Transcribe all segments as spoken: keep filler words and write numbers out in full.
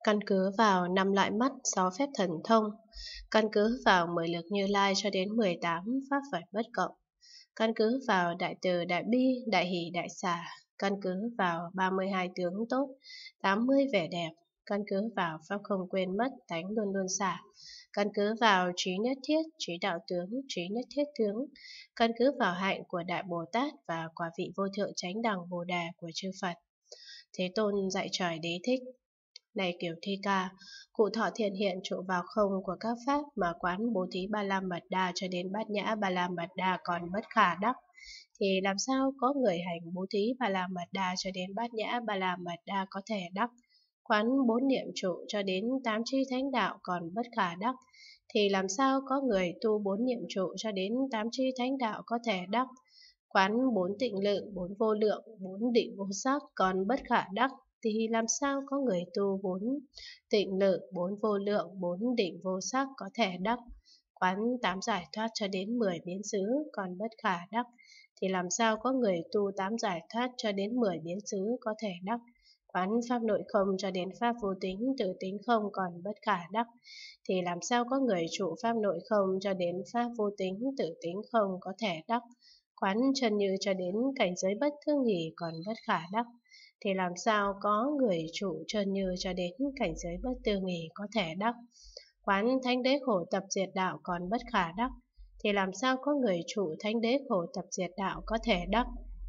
Căn cứ vào năm loại mắt, sáu phép thần thông, căn cứ vào mười lực Như Lai cho đến mười tám pháp Phật bất cộng, căn cứ vào đại từ đại bi, đại hỷ đại xả, căn cứ vào ba mươi hai tướng tốt, tám mươi vẻ đẹp, căn cứ vào pháp không quên mất, tánh luôn luôn xả, căn cứ vào trí nhất thiết, trí đạo tướng, trí nhất thiết tướng, căn cứ vào hạnh của Đại Bồ Tát và quả vị vô thượng chánh đẳng Bồ Đề của chư Phật. Thế Tôn dạy trời Đế thích: Này Kiểu Thi Ca, cụ thọ thiện hiện trụ vào không của các pháp mà quán bố thí Ba La Mật Đa cho đến Bát Nhã Ba La Mật Đa còn bất khả đắc, thì làm sao có người hành bố thí Ba La Mật Đa cho đến Bát Nhã Ba La Mật Đa có thể đắc, quán bốn niệm trụ cho đến tám chi thánh đạo còn bất khả đắc, thì làm sao có người tu bốn niệm trụ cho đến tám chi thánh đạo có thể đắc, quán bốn tịnh lự, bốn vô lượng, bốn định vô sắc còn bất khả đắc, thì làm sao có người tu bốn tịnh lự, bốn vô lượng, bốn định vô sắc có thể đắc, quán tám giải thoát cho đến mười biến xứ còn bất khả đắc, thì làm sao có người tu tám giải thoát cho đến mười biến xứ có thể đắc, quán pháp nội không cho đến pháp vô tính, tự tính không còn bất khả đắc, thì làm sao có người trụ pháp nội không cho đến pháp vô tính, tự tính không có thể đắc, quán chân như cho đến cảnh giới bất thương nghỉ còn bất khả đắc, thì làm sao có người trụ chân như cho đến cảnh giới bất tư nghỉ có thể đắc, quán thánh đế khổ tập diệt đạo còn bất khả đắc, thì làm sao có người trụ thánh đế khổ tập diệt đạo có thể đắc,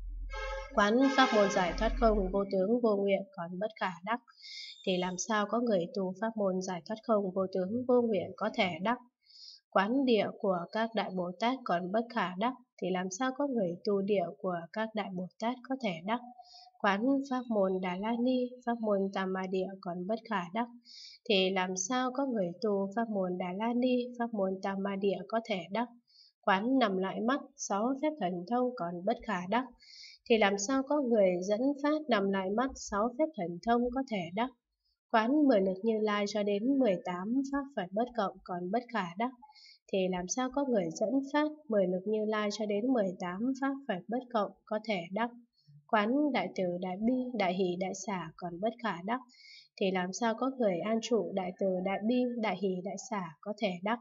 quán pháp môn giải thoát không vô tướng vô nguyện còn bất khả đắc, thì làm sao có người tu pháp môn giải thoát không vô tướng vô nguyện có thể đắc, quán địa của các đại Bồ Tát còn bất khả đắc, thì làm sao có người tu địa của các đại Bồ Tát có thể đắc, quán pháp môn Đà La Ni, pháp môn Tam Ma Địa còn bất khả đắc, thì làm sao có người tu pháp môn Đà La Ni, pháp môn Tam Ma Địa có thể đắc, quán năm loại mắt, sáu phép thần thông còn bất khả đắc, thì làm sao có người dẫn phát năm loại mắt, sáu phép thần thông có thể đắc, quán mười lực Như Lai cho đến mười tám pháp Phật bất cộng còn bất khả đắc, thì làm sao có người dẫn phát mười lực Như Lai cho đến mười tám pháp Phật bất cộng có thể đắc, quán đại từ đại bi, đại hỷ đại xả còn bất khả đắc, thì làm sao có người an trụ đại từ đại bi, đại hỷ đại xả có thể đắc,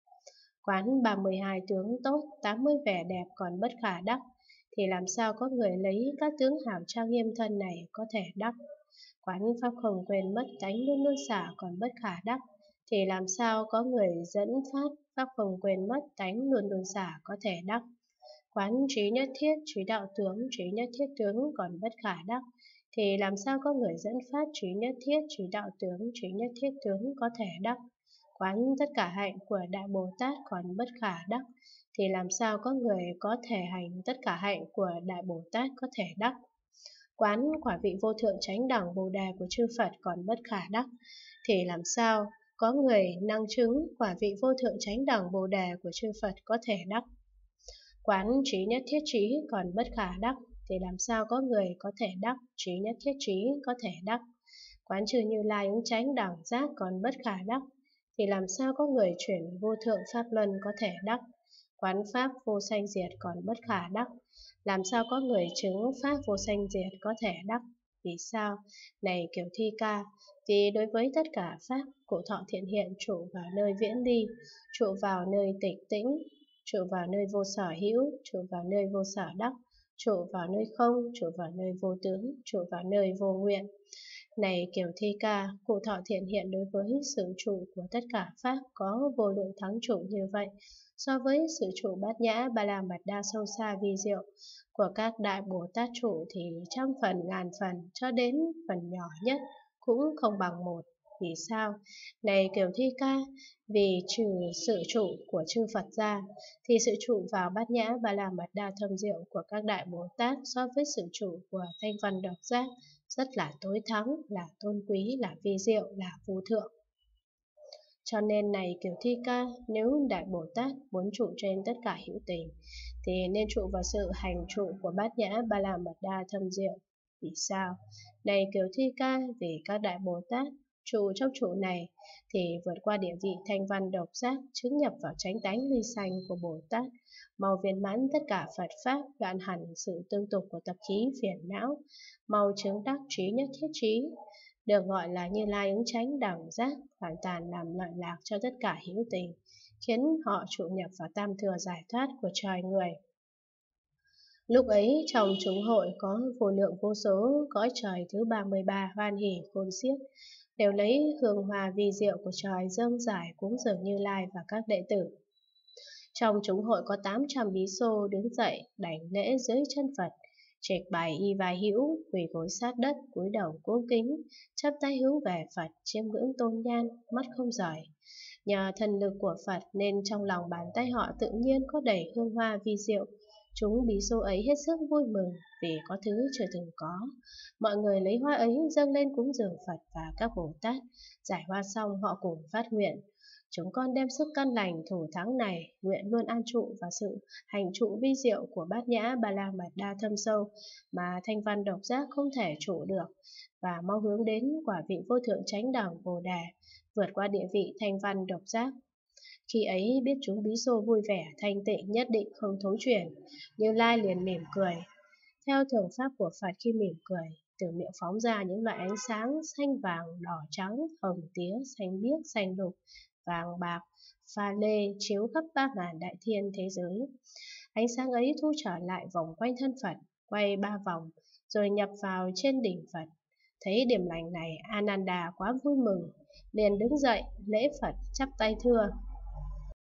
quán ba mươi hai tướng tốt, tám mươi vẻ đẹp còn bất khả đắc, thì làm sao có người lấy các tướng hảo trang nghiêm thân này có thể đắc, quán pháp không quên mất, tánh luôn luôn xả còn bất khả đắc, thì làm sao có người dẫn phát pháp không quên mất, tánh luôn luôn xả có thể đắc, quán trí nhất thiết, trí đạo tướng, trí nhất thiết tướng còn bất khả đắc, thì làm sao có người dẫn phát trí nhất thiết, trí đạo tướng, trí nhất thiết tướng có thể đắc, quán tất cả hạnh của Đại Bồ Tát còn bất khả đắc, thì làm sao có người có thể hành tất cả hạnh của Đại Bồ Tát có thể đắc, quán quả vị vô thượng chánh đẳng Bồ Đề của chư Phật còn bất khả đắc, thì làm sao có người năng chứng quả vị vô thượng chánh đẳng Bồ Đề của chư Phật có thể đắc, quán trí nhất thiết trí còn bất khả đắc, thì làm sao có người có thể đắc trí nhất thiết trí có thể đắc, quán trừ Như Lai ứng chánh đẳng giác còn bất khả đắc, thì làm sao có người chuyển vô thượng pháp luân có thể đắc, quán pháp vô sanh diệt còn bất khả đắc, làm sao có người chứng pháp vô sanh diệt có thể đắc. Vì sao? Này Kiểu Thi Ca, vì đối với tất cả pháp, cụ thọ thiện hiện trụ vào nơi viễn ly, trụ vào nơi tịch tĩnh, trụ vào nơi vô sở hữu, trụ vào nơi vô sở đắc, trụ vào nơi không, trụ vào nơi vô tướng, trụ vào nơi vô nguyện. Này Kiểu Thi Ca, cụ thọ thiện hiện đối với sự trụ của tất cả pháp có vô lượng thắng trụ như vậy, so với sự trụ bát nhã ba la mật đa sâu xa vi diệu của các đại Bồ Tát trụ thì trăm phần ngàn phần cho đến phần nhỏ nhất cũng không bằng một. Vì sao? Này Kiểu Thi Ca, vì trừ sự trụ của chư Phật ra, thì sự trụ vào bát nhã ba la mật đa thâm diệu của các đại Bồ Tát so với sự trụ của thanh văn độc giác rất là tối thắng, là tôn quý, là vi diệu, là vô thượng. Cho nên này Kiểu Thi Ca, nếu Đại Bồ Tát muốn trụ trên tất cả hữu tình, thì nên trụ vào sự hành trụ của bát nhã ba la mật đa thâm diệu. Vì sao? Này Kiểu Thi Ca, vì các Đại Bồ Tát trụ trong trụ này thì vượt qua địa vị thanh văn độc giác, chứng nhập vào chánh tánh ly sanh của Bồ Tát, mau viên mãn tất cả Phật pháp, đoạn hẳn sự tương tục của tập khí phiền não, mau chứng đắc trí nhất thiết trí. được gọi là Như Lai ứng chánh đẳng giác, hoàn toàn làm lợi lạc cho tất cả hữu tình, khiến họ trụ nhập vào tam thừa giải thoát của trời người. Lúc ấy trong chúng hội có vô lượng vô số cõi trời thứ ba mươi ba hoan hỉ khôn xiết, đều lấy hương hoa vi diệu của trời dâng giải cúng dường Như Lai và các đệ tử. Trong chúng hội có tám trăm bí xô đứng dậy đảnh lễ dưới chân Phật, trịch bài y vai hữu, quỳ gối sát đất, cúi đầu cung kính, chắp tay hướng về Phật, chiêm ngưỡng tôn nhan, mắt không rời. Nhờ thần lực của Phật nên trong lòng bàn tay họ tự nhiên có đầy hương hoa vi diệu. Chúng bí xô ấy hết sức vui mừng vì có thứ chưa từng có. Mọi người lấy hoa ấy dâng lên cúng dường Phật và các Bồ Tát. Giải hoa xong họ cùng phát nguyện: chúng con đem sức căn lành thủ thắng này, nguyện luôn an trụ vào sự hành trụ vi diệu của Bát Nhã Ba La Mật Đa thâm sâu mà thanh văn độc giác không thể trụ được, và mau hướng đến quả vị vô thượng chánh đẳng Bồ Đề, vượt qua địa vị thanh văn độc giác. Khi ấy biết chúng bí xô vui vẻ thanh tịnh nhất định không thối chuyển, Như Lai liền mỉm cười. Theo thường pháp của Phật, khi mỉm cười, từ miệng phóng ra những loại ánh sáng xanh vàng, đỏ trắng, hồng tía, xanh biếc, xanh lục, vàng bạc, pha lê chiếu khắp ba ngàn đại thiên thế giới. Ánh sáng ấy thu trở lại vòng quanh thân Phật, quay ba vòng, rồi nhập vào trên đỉnh Phật. Thấy điểm lành này, Ananda quá vui mừng, liền đứng dậy lễ Phật chắp tay thưa: